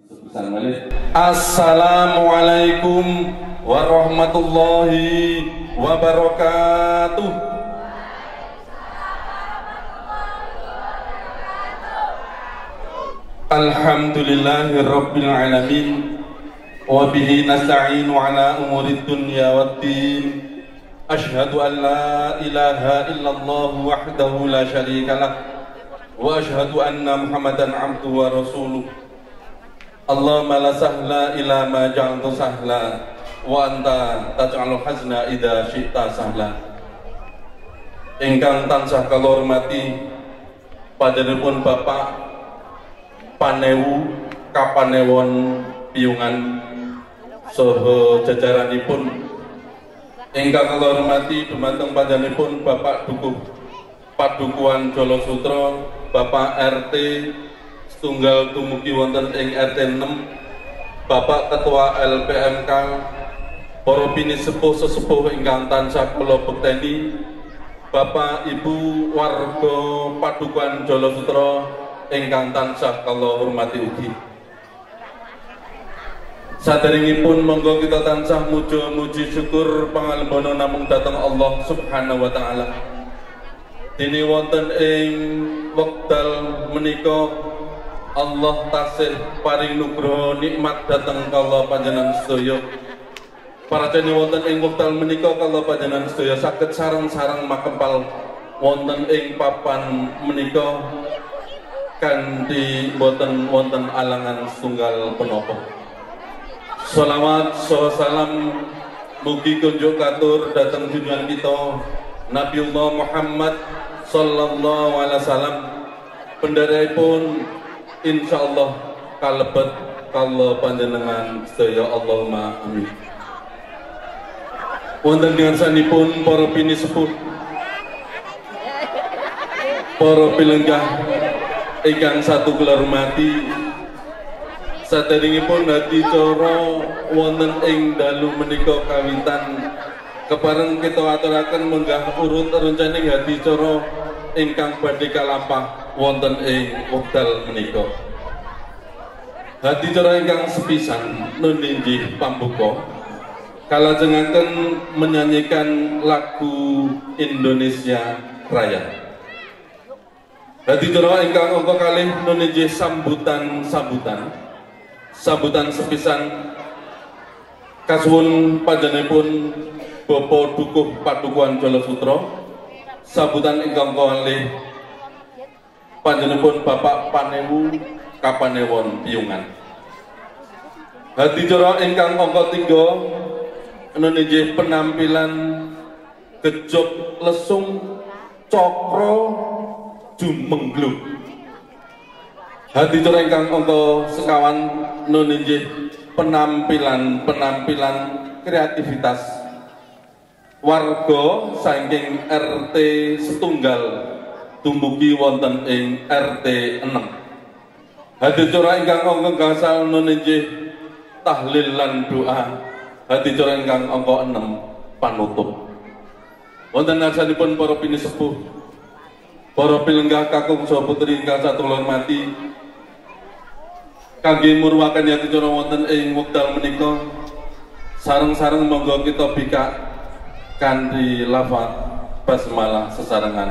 Assalamualaikum warahmatullahi wabarakatuh. Alhamdulillahirabbil alamin wa bihi nasta'inu ala umurid dunya waddin. Asyhadu an la ilaha illallah wahdahu la syarikalah wa asyhadu anna Muhammadan abduhu wa rasuluh. Allahumma la sahla ila ma ja'altu sahla wa anta taj'alul hazna idza syi'ta sahla. Ingkang tansah kula hormati panjenenganipun Bapak Panewu Kapanewon Piyungan saha jajaranipun. Ingkang kula hormati dumateng panjenenganipun Bapak Dukuh Padukuhan Jolo Sutra, Bapak RT setunggal dumugi wonten ing RT 6, Bapak Ketua LPMK, para bini sepuh-sesepuh ingkang tansah kula bekteni, Bapak Ibu warga Padukuhan Jolo Sutra ingkang tansah kula hormati ugi. Saderengipun monggo kita tansah muji syukur pangalembono namung dhateng Allah Subhanahu wa taala. Dene wonten ing wekdal menika Allah tasih paring nugraha nikmat dhateng kala panjenengan sedaya. Paracane wonten ing wekdal menika kala panjenengan sedaya saged sareng-sareng makempal wonten ing papan menika kanthi boten wonten alangan setunggal punapa. Shalawat salam mugi kunjuk katur dhateng junjungan kita Nabiullah Muhammad sallallahu alaihi wasallam. Pendaraipun insyaallah kalebet kala panjenengan sedaya, Allahumma amin. Wonten dingarsanipun para bini sepuh, para pilenggah ingkang satu kula hormati, saderengipun hadicara wonten ing dalu menika kawitan kepareng kita aturaken munggah urut rencaning hadicara ingkang badhe kalampah wonten ing wekdal menika. Hadicara ingkang sepisan nun inggih pambuka kalajengaken menyanyikan lagu Indonesia Raya. Hadicara ingkang angka kalih nun inggih sambutan sepisan kasuwun panjenenganipun Bapak Dukuh Padukuhan Jolo Sutra, sambutan ingkang kalih panjenenganipun Bapak Panewu Kapanewon Piyungan. Hadicara ingkang angka 3 inggih penampilan Gejok Lesung Cokro Jumengluk. Hadicara ingkang angka 1 inggih penampilan kreativitas warga saking RT setunggal dumugi wonten ing RT 6. Hadicara ingkang angka gangsal inggih tahlil lan doa. Hadicara ingkang angka 6 panutup. Wonten ngarsanipun para bini sepuh, para pilenggah kakung saha putri ingkang satrul hormati, kangge muruwaken hadicara wonten ing wekdal menika sareng-sareng monggo kita bikak kanthi lafaz basmalah sesarengan.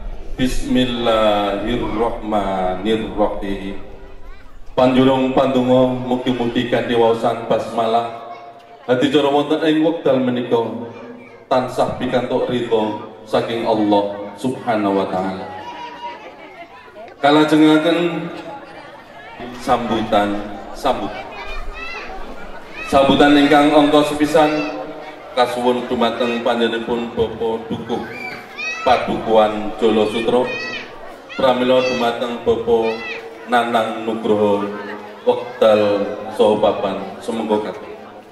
Bismillahirrahmanirrahim. Panjurung pandonga mugi-mugi kanthi waosan basmalah hadicara wonten ing wekdal menika tansah pikantuk ridho saking Allah Subhanahu wa taala. Kalajengaken sambutan ingkang angka sepisan kasuwun dumateng panjenenganipun Bapak Dukuh Padukuhan Jolo Sutra, pramila dumateng Bapak Nanang Nugroho wekdal saha papan sumangga katut.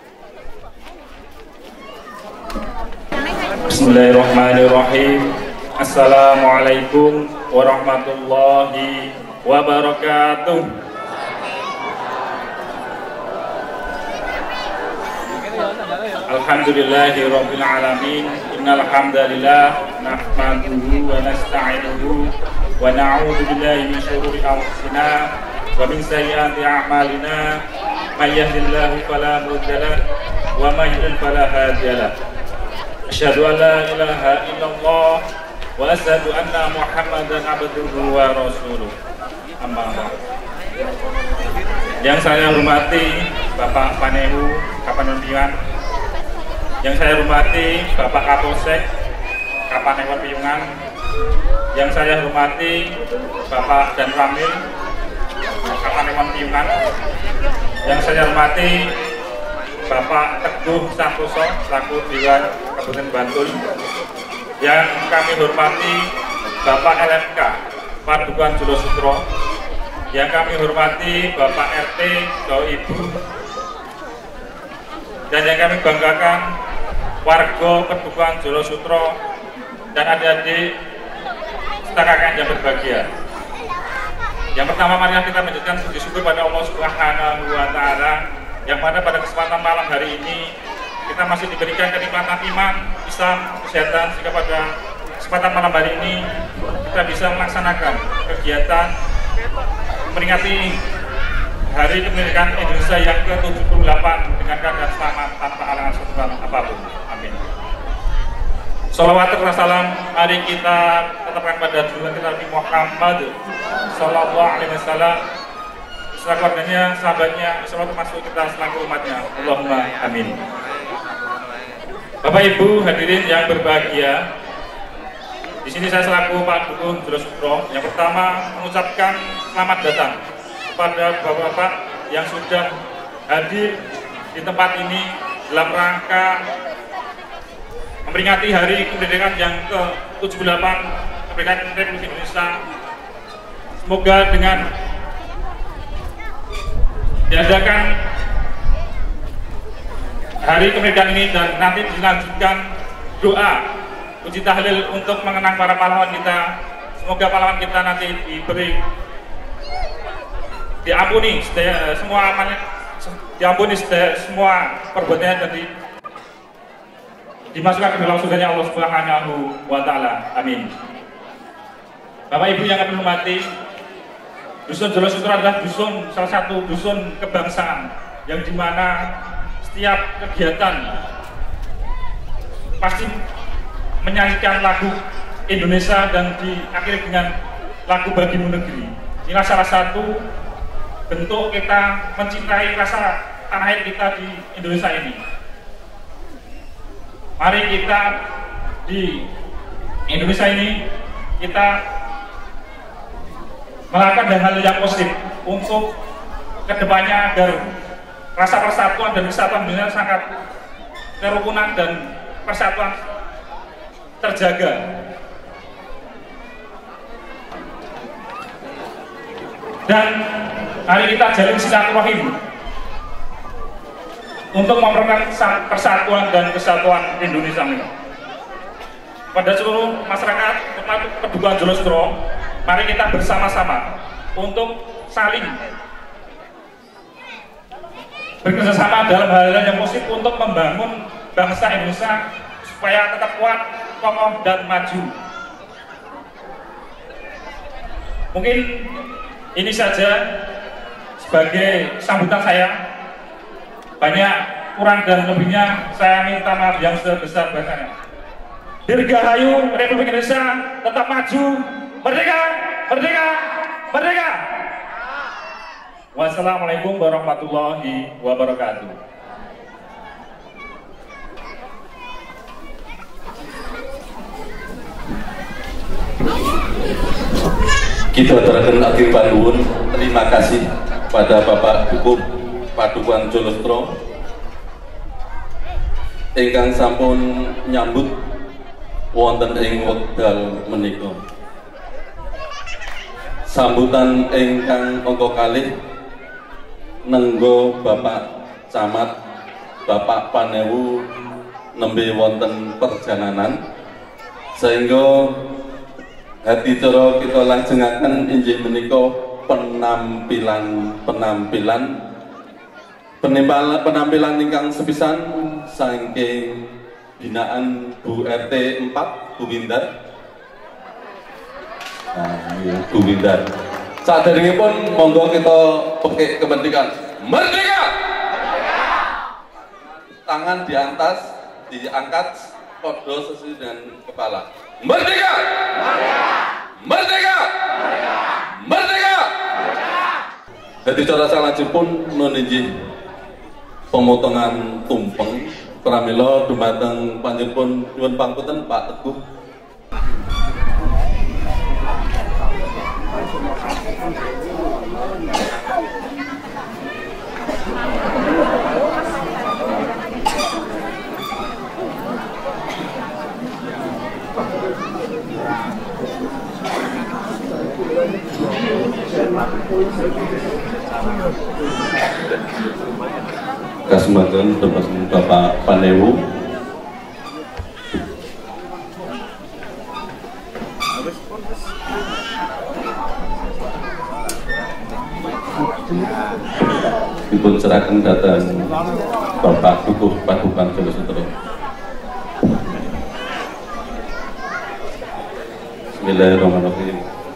Bismillahirrahmanirrahim. Assalamualaikum warahmatullahi wabarakatuh. Alhamdulillahirabbil alamin. Innal hamdalillah nahmaduhu wa nasta'inuhu wa na'udzu billahi min shururi anfusina wa min sayyiati a'malina may yahdihillahu fala mudilla lahu wa may yudlil fala hadiya lahu. Asyhadu an la ilaha illallah wa asyhadu anna Muhammadan abduhu wa rasuluh. Amma ba'd. Yang saya hormati Bapak Panehu Kapanundian, yang saya hormati Bapak Kapolsek Kapanewon Piyungan, yang saya hormati Bapak Dan Ramil Kapanewon Piyungan, yang saya hormati Bapak Teguh Santoso selaku Dewan Kabupaten Bantul, yang kami hormati Bapak LMK Padukuhan Jolo Sutro, yang kami hormati Bapak RT atau Ibu, dan yang kami banggakan warga Padukuhan Jolo Sutro dan adik-adik serta kakak yang berbahagia. Yang pertama, mari kita menjadikan puji syukur pada Allah Subhanahu wa Ta'ala, yang mana pada kesempatan malam hari ini kita masih diberikan kenikmatan iman, Islam, kesehatan, sehingga pada kesempatan malam hari ini kita bisa melaksanakan kegiatan memperingati Hari Kemerdekaan Indonesia yang ke-78 dengan keadaan selamat tanpa halangan suatu apapun. Amin. Sholawat dan salam mari kita tetapkan pada junjungan kita Nabi Muhammad Sallallahu Alaihi Wasallam, beserta keluarganya, sahabatnya, semua termasuk kita selaku umatnya. Allahumma amin. Bapak Ibu hadirin yang berbahagia, di sini saya selaku Pak Dukun Jolo Sutro yang pertama mengucapkan selamat datang kepada bapak-bapak yang sudah hadir di tempat ini dalam rangka memperingati Hari Kemerdekaan yang ke-78 Kemerdekaan Republik Indonesia. Semoga dengan diadakan Hari Kemerdekaan ini dan nanti dilanjutkan doa puji tahlil untuk mengenang para pahlawan kita, semoga pahlawan kita nanti diampuni semua amalnya, diampuni semua perbuatannya dan dimasukkan ke dalam surganya Allah Subhanahu wa Ta'ala. Amin. Bapak Ibu yang kami hormati, Dusun Jolo Sutro adalah salah satu dusun kebangsaan yang dimana setiap kegiatan pasti menyanyikan lagu Indonesia dan diakhiri dengan lagu Bagimu Negeri. Inilah salah satu bentuk kita mencintai rasa tanah air kita di Indonesia ini. Mari kita di Indonesia ini kita melakukan hal yang positif untuk kedepannya agar rasa persatuan dan kesatuan dunia sangat kerukunan dan persatuan terjaga. Dan mari kita jalin silaturahim untuk mempererat persatuan dan kesatuan Indonesia ini. Pada seluruh masyarakat Padukuhan Jolo Sutro, mari kita bersama-sama untuk saling bekerjasama dalam hal-hal yang positif untuk membangun bangsa Indonesia supaya tetap kuat, kokoh, dan maju. Mungkin ini saja sebagai sambutan saya. Banyak kurang dan lebihnya saya minta maaf yang sebesar-besarnya. Dirgahayu Republik Indonesia tetap maju, merdeka, merdeka, merdeka. Wassalamualaikum warahmatullahi wabarakatuh. Kita aturaken akhir panuwun terima kasih pada Bapak Hukum Padukuhan Jolo Sutro ingkang sampun nyambut wonten ing wekdal menika. Sambutan ingkang angka kalih nenggo Bapak Camat Bapak Panewu nembe wonten perjalanan sehingga hati cara kita lajengaken inggih menika penampilan ingkang sepisan saking binaan Bu RT 4 Bu Windar. Nah, Bu Windar Saderengipun monggo kita pakai kemerdekaan. Merdeka! Tangan di atas, diangkat podo sesuai dengan kepala. Merdeka! Merdeka! Merdeka! Jadi cara salajengipun nunjih pemotongan tumpeng pramila dumateng panjenengan nyuwun pangapunten Pak Teguh. Kasemaken Bapak Panewu. Dipun serahkan datang Bapak Dukuh Padukan Jolo Sutro. Bismillahirrahmanirrahim.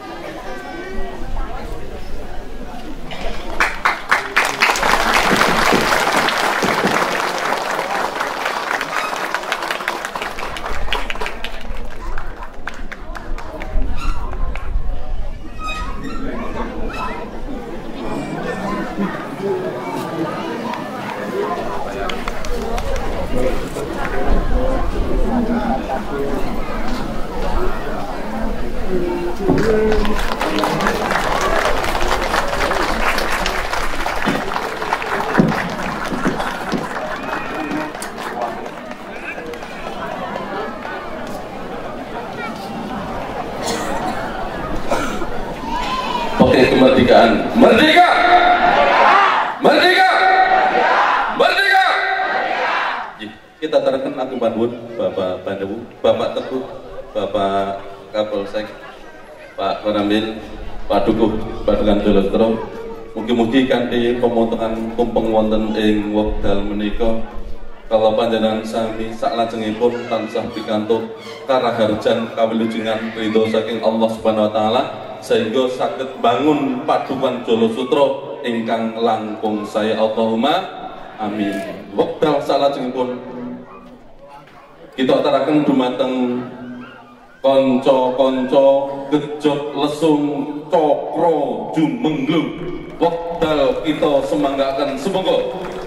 Oke, kemerdekaan. Merdeka! Merdeka! Merdeka! Kita terangkan aku Bandung, Bapak Pandewu, Bapak Teguh, Bapak Kapolsek, Pak Koramil, Pak Dukuh Padukan Jolo Sutro. Mugi-mugi kanthi pemotongan tumpeng wonten ing wekdal menika kala panjenengan sami saklajengipun tansah pikantuk karaharjan kawilujengan ridho saking Allah Subhanahu wa taala sehingga saged bangun Padukan Jolo Sutro ingkang langkung saya. Allahumma amin. Wekdal salajengipun kita aturaken dumateng kanca-kanca gejot lesung cokro jumenglung. Wekdal kita semanggakan semoga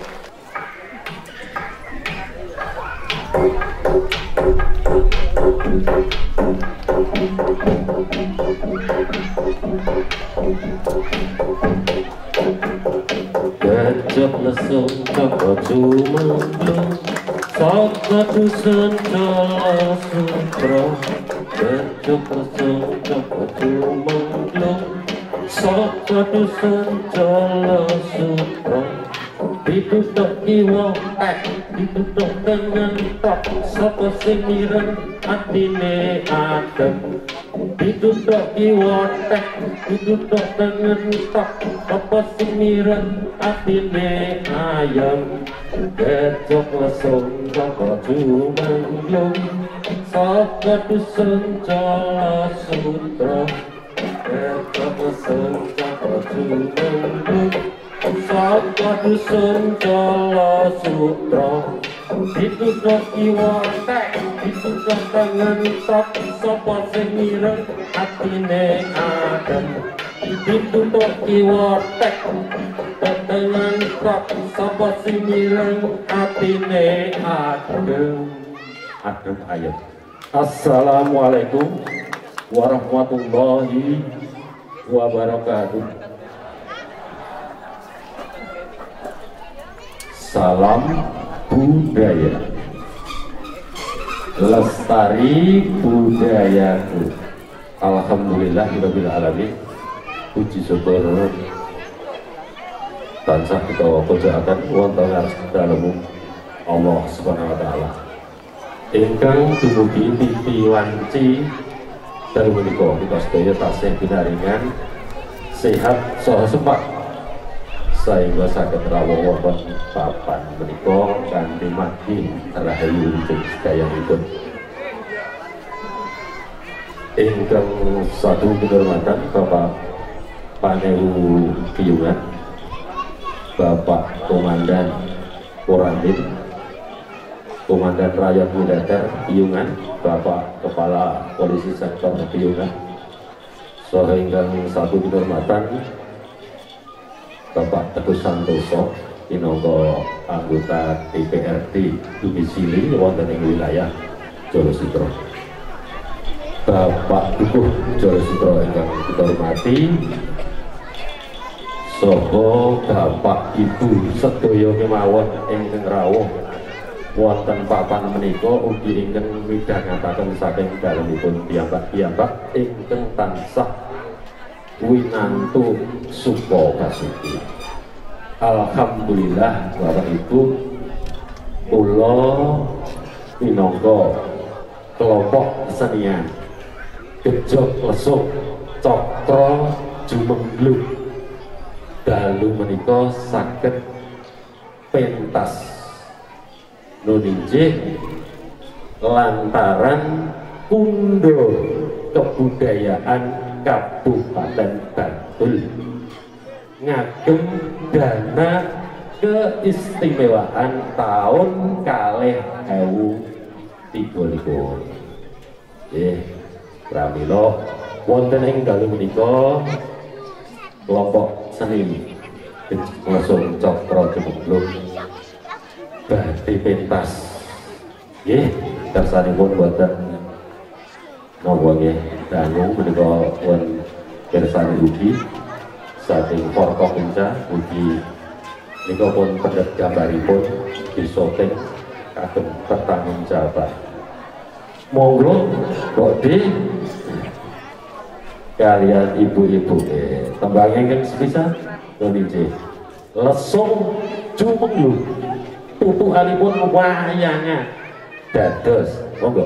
gejot lesung cokro jumenglung saka dusun Jolo Sutro. Gejot lesung cokro jumenglung saka dusun Jolo Sutro. Ditutuk kiwa ditutuk dengan tok sapa sing mireng atine adem. Ditutuk kiwa ditutuk dengan tok sapa sing mireng atine ayem. Gejot lesung cokro jumenglung saka dusun Jolo Sutro. Gejot lesung cokro jumenglung saka dusun Jolo Sutro. Ditutuk kiwa ditutuk tangan tok sapa sing mireng atine adem. Ditutuk kiwa tangan tok sapa sing mireng atine adem. Adem ayem. Assalamualaikum warahmatullahi wabarakatuh. Salam budaya, lestari budayaku. Alhamdulillahirabbil alamin. Puji syukur tansah kita kojaaken wonten ngares dalem Allah Subhanahu wa taala. Ingkang dumugi titi wanci dalem menika kita sedaya tasih pinaringan sehat saha sempat sehingga saged rawuh wonten papan menika kanthi mati rahayu ing sedayanipun. Ingkang satu kehormatan Bapak Panehu Piyungan, Bapak Komandan Koramil, Komandan Rakyat Militer Piyungan, Bapak Kepala Polisi Sektor Piyungan, sehingga satu dihormatan Bapak Teguh Santoso minangka anggota DPRD domisili wonten ing wilayah Jolo Sutro. Bapak Teguh Jolo Sutro ingkang kita hormati, saha Bapak Ibu sedaya kemawon ingkang rawuh wonten papan menika ugi ingkang midhangetaken saking dalemipun piyambak-piyambak ingkang tansah winantu suka kasuci. Alhamdulillah Bapak Ibu, kula minangka kelompok kesenian Gejok Lesuk Cokro Jumengluk dalu menika saged pentas nuninjih lantaran kundo kebudayaan Kabupaten Bantul ngagem dana keistimewaan tahun 2023. Pramila wonten ing dalu menika kelompok seni Lesuk Cokro Jumengluk badhe pentas nggih kersanipun boten napa nggih dangu menika won kersane ugi saking Forkopimda ugi menika pun pendet gambaripun disoting kagem pertanggungjawaban. Monggo Mbok Di kalian ibu-ibu tembang ingkang sepisan nuninjih Lesuk Jumengluk tutukanipun wayangan dados. Monggo.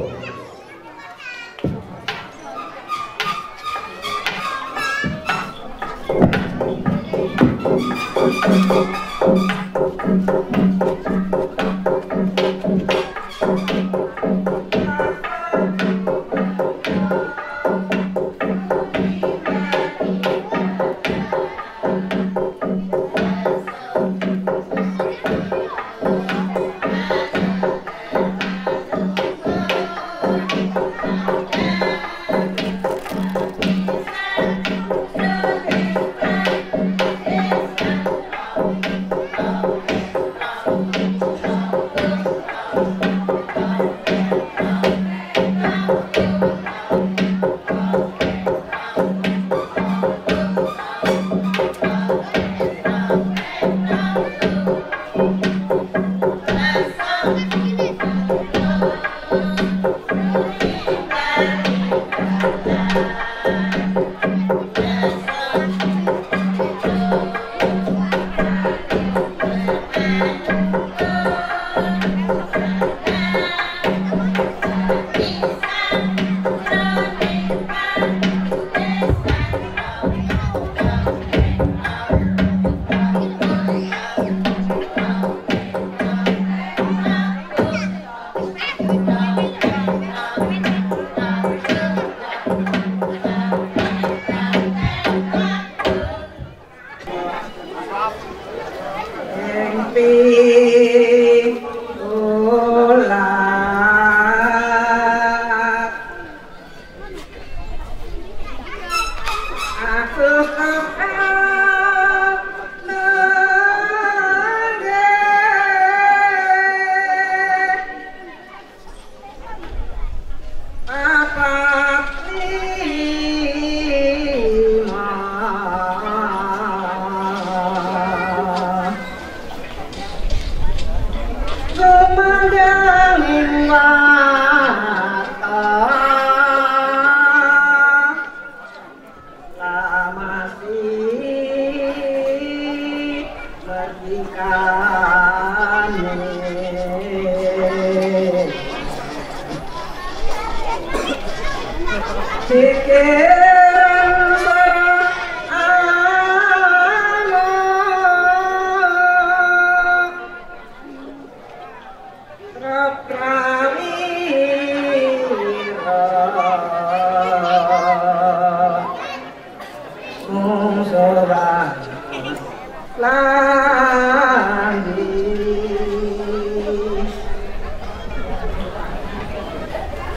So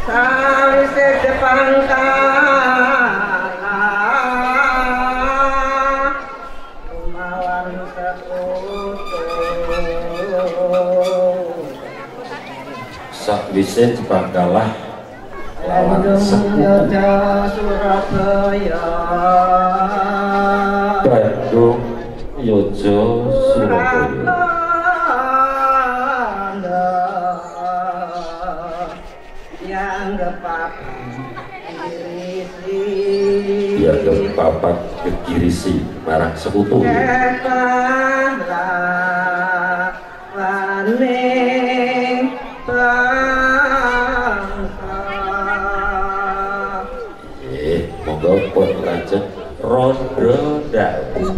sawise depangka umawan sekutu sakwise dipangkalah lawan sekutu Surabaya Bandung Yojo Surabaya yang kepapat kekirisi marang sekutu monggo pun lanjut rondo dawu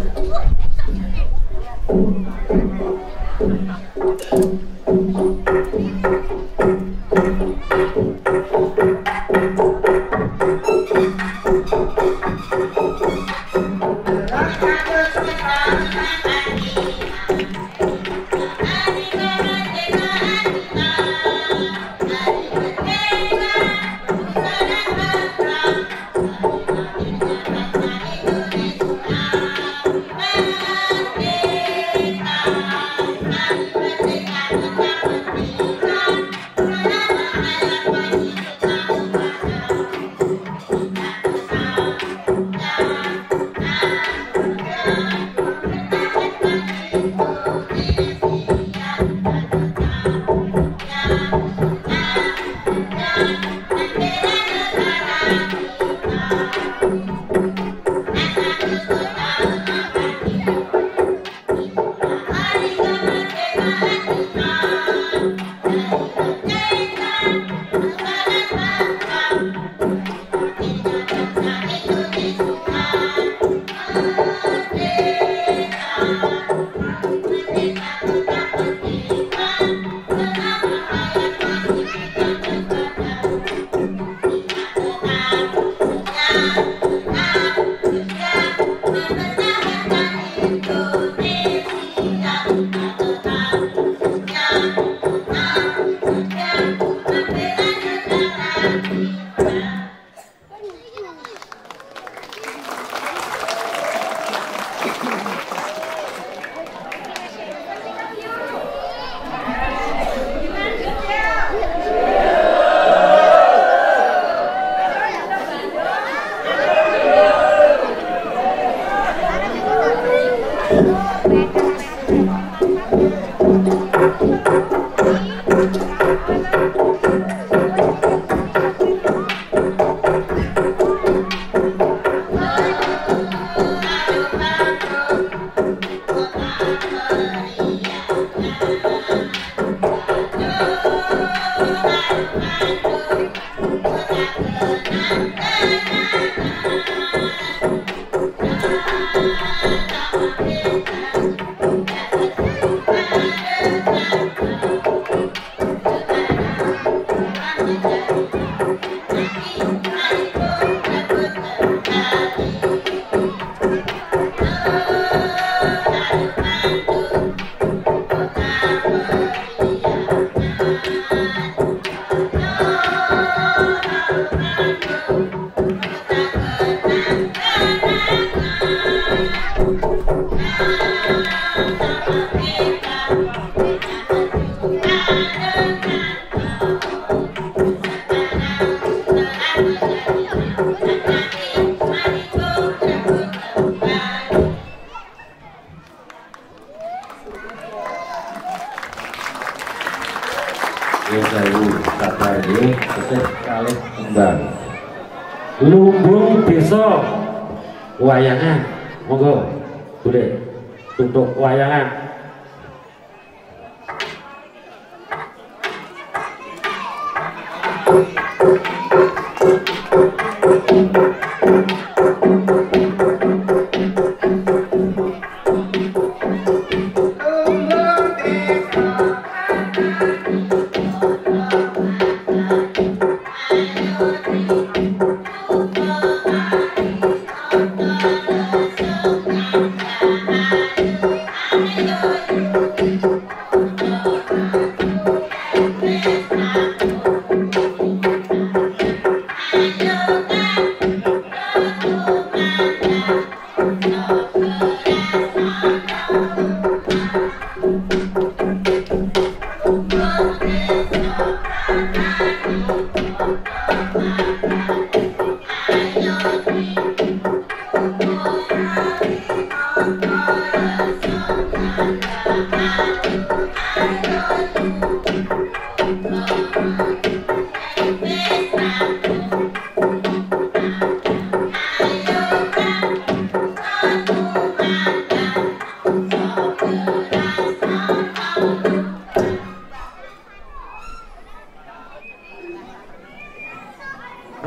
lumbung desa wayangan monggo boleh untuk wayangan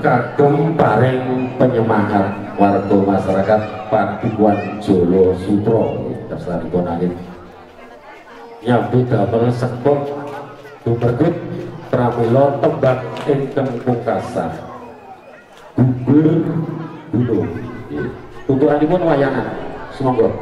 kagem paring penyemangat warga masyarakat Padukuhan Jolo Sutro tersanipun angin nyambut damel sekop dumergut pramila tembak ingkang pungkasan gugur gunung tutukanipun wayangan semonggo.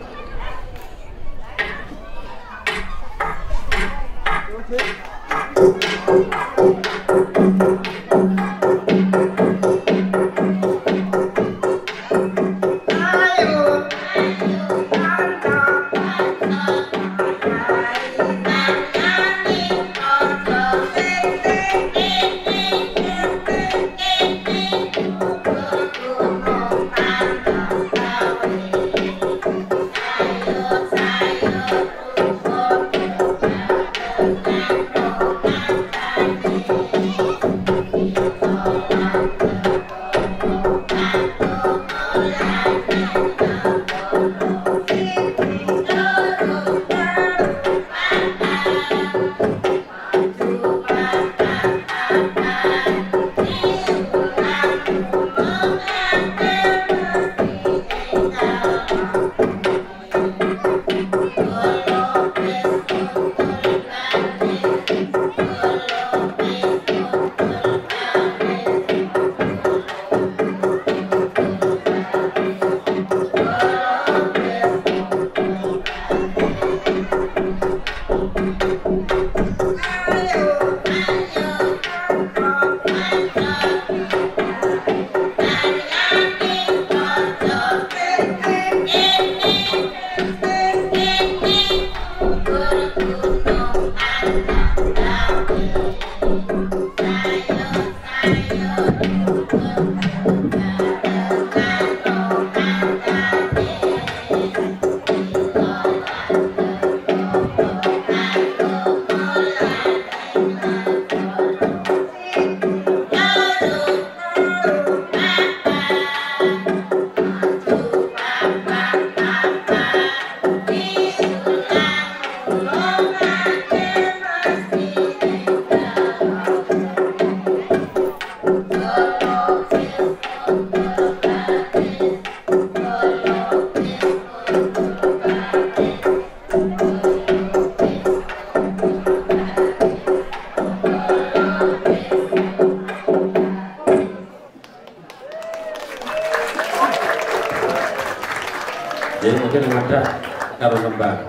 Jadi mungkin ada karo lembah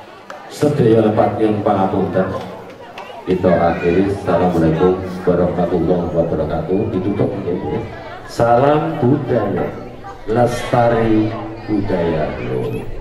sedaya lepat yang pangapunten. Kita akhiri. Assalamualaikum warahmatullahi wabarakatuh. Ditutup ya. Salam budaya, lestari budaya.